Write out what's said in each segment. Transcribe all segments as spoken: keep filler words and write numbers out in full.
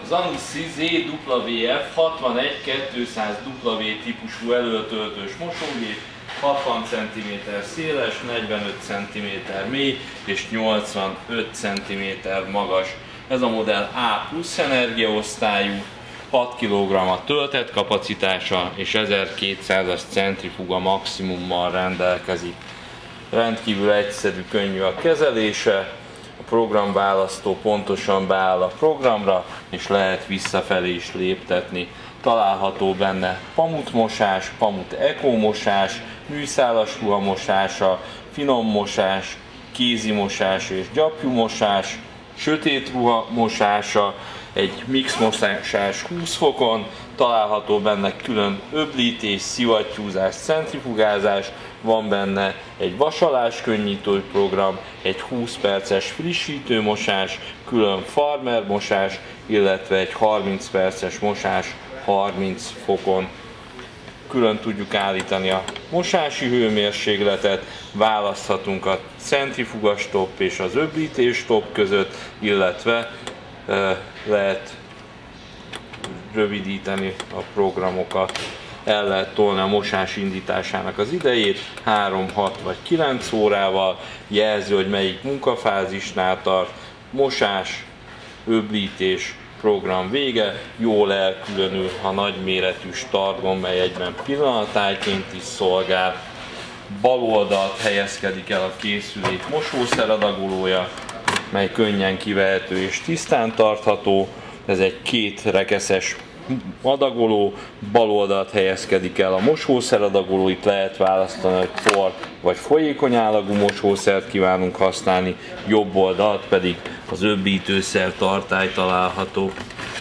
Zanussi zé dupla vé ef hatvanegy kétszáz dupla vé típusú előtöltős mosógép, hatvan centiméter széles, negyvenöt centiméter mély és nyolcvanöt centiméter magas. Ez a modell A plusz energiaosztályú, hat kilogramm a töltett kapacitása és ezerkétszázas centrifuga maximummal rendelkezik. Rendkívül egyszerű, könnyű a kezelése, a programválasztó pontosan beáll a programra, és lehet visszafelé is léptetni. Található benne pamutmosás, pamut ekomosás, műszálas ruhamosása, finom mosás, kézimosás és gyapjúmosás, sötét ruha mosása, egy mix mosás húsz fokon, található benne külön öblítés, szivattyúzás, centrifugázás, van benne egy vasalás könnyítő program, egy húsz perces frissítő mosás, külön farmer mosás, illetve egy harminc perces mosás harminc fokon. Külön tudjuk állítani a mosási hőmérsékletet, választhatunk a centrifuga stopp és az öblítés stopp között, illetve e, lehet rövidíteni a programokat. El lehet tolni a mosás indításának az idejét három, hat vagy kilenc órával, jelzi, hogy melyik munkafázisnál tart, mosás, öblítés, program vége, jól elkülönül a nagyméretű startgomb, mely egyben pillanatájként is szolgál. Bal oldalt helyezkedik el a készülék mosószeradagolója, mely könnyen kivehető és tisztán tartható. Ez egy két rekeszes adagoló, bal oldalt helyezkedik el a mosószeradagoló, itt lehet választani, hogy por vagy folyékony állagú mosószert kívánunk használni, jobb oldalt pedig az öblítőszer tartály található.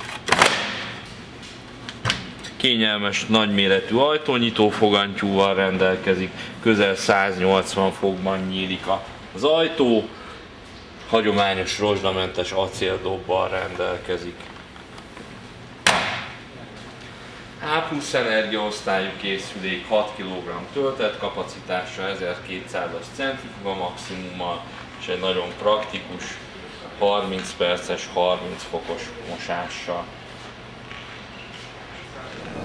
Kényelmes, nagyméretű ajtónyitó fogantyúval rendelkezik, közel száznyolcvan fokban nyílik az ajtó, hagyományos rozsdamentes acéldobbal rendelkezik. A plusz energiaosztályú készülék, hat kilogramm töltett kapacitása, ezerkétszázas centrifuga maximummal, és egy nagyon praktikus harminc perces, harminc fokos mosással.